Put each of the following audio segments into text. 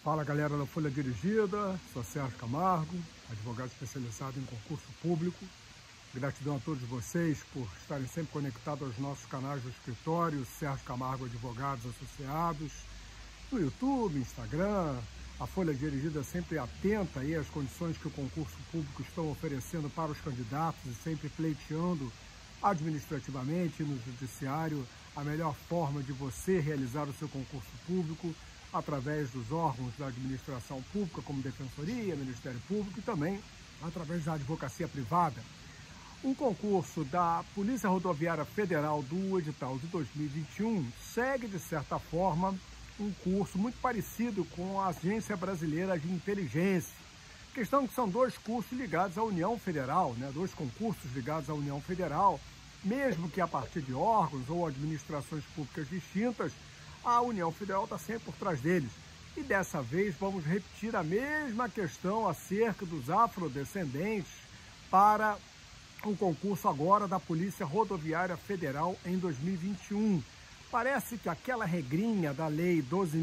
Fala galera da Folha Dirigida, sou Sérgio Camargo, advogado especializado em concurso público. Gratidão a todos vocês por estarem sempre conectados aos nossos canais do escritório, Sérgio Camargo Advogados Associados, no YouTube, Instagram. A Folha Dirigida sempre atenta aí às condições que o concurso público estão oferecendo para os candidatos e sempre pleiteando administrativamente no judiciário a melhor forma de você realizar o seu concurso público através dos órgãos da administração pública, como Defensoria, Ministério Público e também através da advocacia privada. Um concurso da Polícia Rodoviária Federal do edital de 2021 segue, de certa forma, um curso muito parecido com a Agência Brasileira de Inteligência. Questão que são dois cursos ligados à União Federal, dois concursos ligados à União Federal, mesmo que a partir de órgãos ou administrações públicas distintas, a União Federal está sempre por trás deles. E dessa vez vamos repetir a mesma questão acerca dos afrodescendentes para o concurso agora da Polícia Rodoviária Federal em 2021. Parece que aquela regrinha da Lei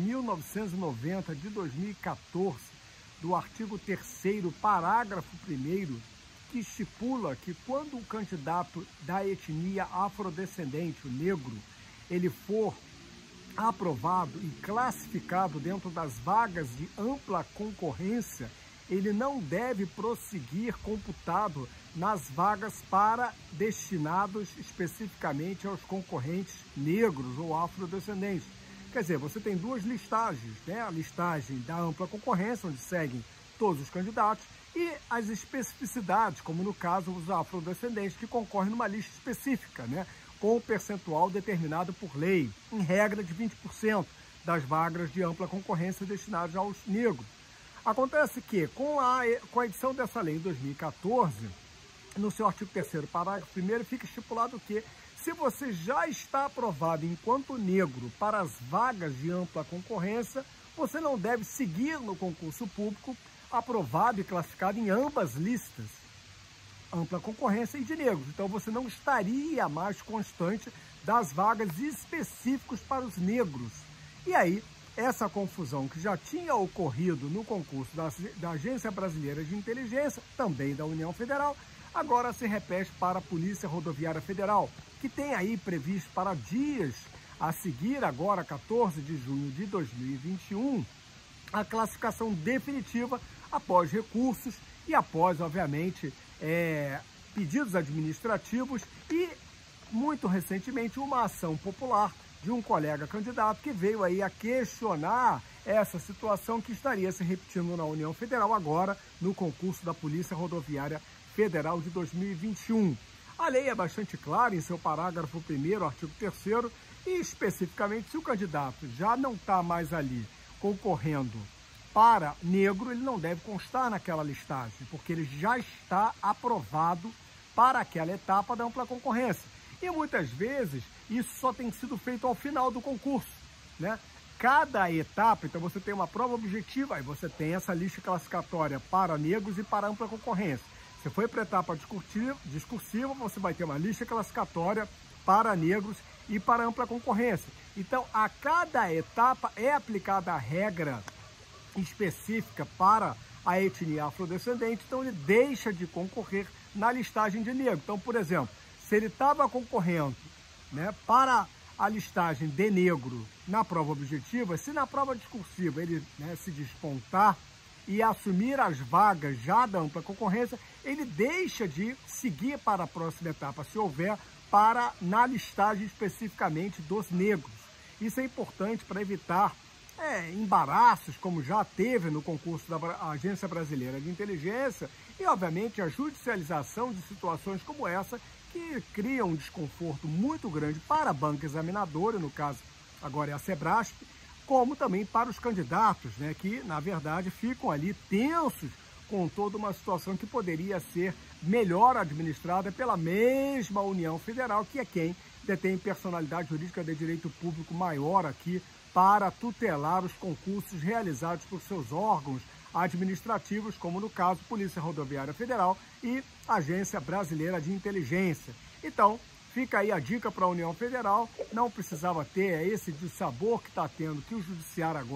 12.990 de 2014, do artigo 3º, parágrafo 1º, que estipula que quando o candidato da etnia afrodescendente, o negro, ele for aprovado e classificado dentro das vagas de ampla concorrência, ele não deve prosseguir computado nas vagas para destinados especificamente aos concorrentes negros ou afrodescendentes. Quer dizer, você tem duas listagens, a listagem da ampla concorrência, onde seguem todos os candidatos, e as especificidades, como no caso os afrodescendentes, que concorrem numa lista específica, com o percentual determinado por lei, em regra de 20% das vagas de ampla concorrência destinadas aos negros. Acontece que, com a edição dessa lei em 2014, no seu artigo 3º, parágrafo 1º, fica estipulado que, se você já está aprovado enquanto negro para as vagas de ampla concorrência, você não deve seguir no concurso público aprovado e classificado em ambas listas, ampla concorrência e de negros. Então você não estaria mais constante das vagas específicas para os negros. E aí, essa confusão que já tinha ocorrido no concurso da Agência Brasileira de Inteligência, também da União Federal, agora se repete para a Polícia Rodoviária Federal, que tem aí previsto para dias a seguir, agora 14 de junho de 2021, a classificação definitiva após recursos e após, obviamente, pedidos administrativos e, muito recentemente, uma ação popular de um colega candidato que veio aí a questionar essa situação que estaria se repetindo na União Federal agora no concurso da Polícia Rodoviária Federal de 2021. A lei é bastante clara em seu parágrafo 1º, artigo 3º, e especificamente se o candidato já não está mais ali concorrendo para negro, ele não deve constar naquela listagem, porque ele já está aprovado para aquela etapa da ampla concorrência. E muitas vezes isso só tem sido feito ao final do concurso, Cada etapa, então você tem uma prova objetiva, aí você tem essa lista classificatória para negros e para ampla concorrência. Se foi para a etapa discursiva, você vai ter uma lista classificatória para negros e para ampla concorrência. Então, a cada etapa é aplicada a regra específica para a etnia afrodescendente, então ele deixa de concorrer na listagem de negro. Então, por exemplo, se ele estava concorrendo para a listagem de negro na prova objetiva, se na prova discursiva ele se despontar e assumir as vagas já da ampla concorrência, ele deixa de seguir para a próxima etapa, se houver, na listagem especificamente dos negros. Isso é importante para evitar embaraços, como já teve no concurso da Agência Brasileira de Inteligência, e, obviamente, a judicialização de situações como essa, que criam um desconforto muito grande para a banca examinadora, no caso agora é a Sebrasp, como também para os candidatos, que, na verdade, ficam ali tensos com toda uma situação que poderia ser melhor administrada pela mesma União Federal, que é quem detém personalidade jurídica de direito público maior aqui para tutelar os concursos realizados por seus órgãos administrativos, como no caso Polícia Rodoviária Federal e Agência Brasileira de Inteligência. Então, fica aí a dica para a União Federal, não precisava ter esse dissabor que está tendo, que o Judiciário agora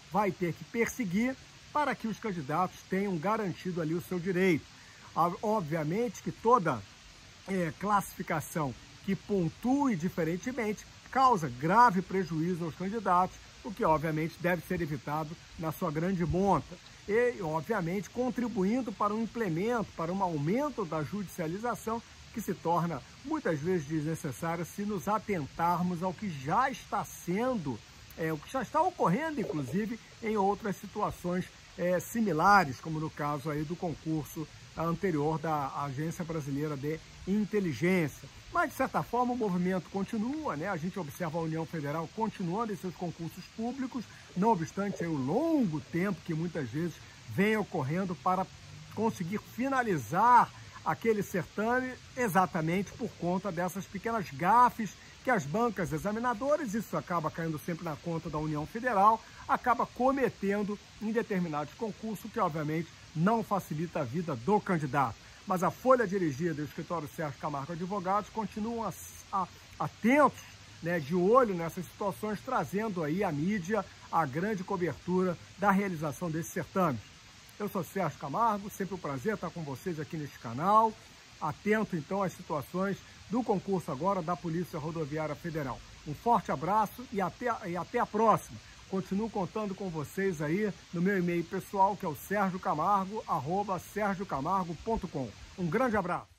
vai ter que perseguir para que os candidatos tenham garantido ali o seu direito. Obviamente que toda classificação que pontue diferentemente causa grave prejuízo aos candidatos, o que obviamente deve ser evitado na sua grande monta. E, obviamente, contribuindo para um implemento, para um aumento da judicialização, que se torna muitas vezes desnecessária se nos atentarmos ao que já está sendo, o que já está ocorrendo, inclusive, em outras situações similares, como no caso aí do concurso anterior da Agência Brasileira de Inteligência. Mas, de certa forma, o movimento continua, né? A gente observa a União Federal continuando em seus concursos públicos, não obstante aí, o longo tempo que muitas vezes vem ocorrendo para conseguir finalizar aquele certame, exatamente por conta dessas pequenas gafes que as bancas examinadoras, isso acaba caindo sempre na conta da União Federal, acaba cometendo em determinados concursos, que obviamente não facilita a vida do candidato. Mas a folha dirigida do escritório Sérgio Camargo Advogados continuam atentos, né, de olho nessas situações, trazendo aí à mídia a grande cobertura da realização desse certame. Eu sou Sérgio Camargo, sempre um prazer estar com vocês aqui neste canal, atento então às situações do concurso agora da Polícia Rodoviária Federal. Um forte abraço e até a próxima. Continuo contando com vocês aí no meu e-mail pessoal, que é o sergiocamargo@sergiocamargo.com. Um grande abraço.